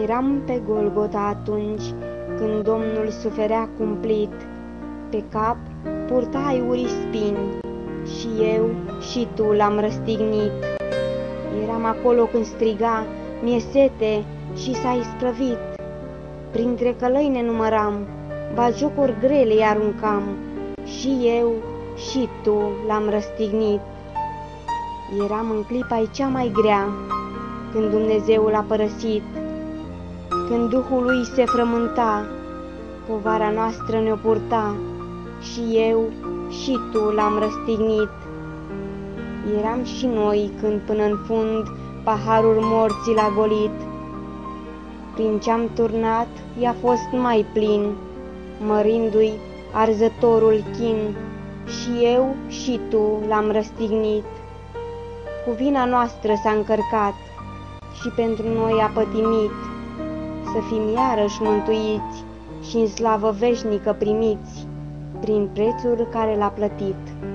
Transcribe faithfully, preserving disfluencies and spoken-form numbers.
Eram pe Golgota atunci când Domnul suferea cumplit. Pe cap purta aiurii spini și eu și tu l-am răstignit. Eram acolo când striga, mi-e sete și s-a isprăvit. Printre călăi ne număram, bagiocuri grele îi aruncam și eu și tu l-am răstignit. Eram în clipa cea mai grea, când Dumnezeu l-a părăsit, când Duhul lui se frământa, povara noastră ne-o purta și eu și tu l-am răstignit. Eram și noi când până în fund paharul morții l-a golit. Prin ce-am turnat i-a fost mai plin, mărindu-i arzătorul chin, și eu și tu l-am răstignit. Cu vina noastră s-a încărcat și pentru noi a pătimit, să fim iarăși mântuiți și în slavă veșnică primiți, prin prețul care l-a plătit.